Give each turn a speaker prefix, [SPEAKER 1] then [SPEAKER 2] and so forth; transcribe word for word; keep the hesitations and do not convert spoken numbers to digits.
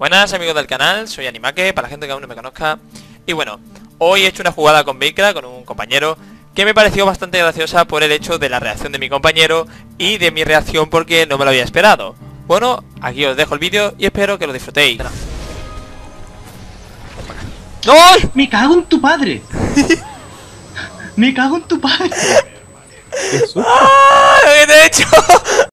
[SPEAKER 1] Buenas amigos del canal, soy Animake, para la gente que aún no me conozca. Y bueno, hoy he hecho una jugada con Vikra, con un compañero, que me pareció bastante graciosa por el hecho de la reacción de mi compañero y de mi reacción porque no me lo había esperado. Bueno, aquí os dejo el vídeo y espero que lo disfrutéis. ¡No!
[SPEAKER 2] ¡Me cago en tu padre! ¡Me cago en tu padre!
[SPEAKER 1] ¡Ah! ¿Qué te he hecho?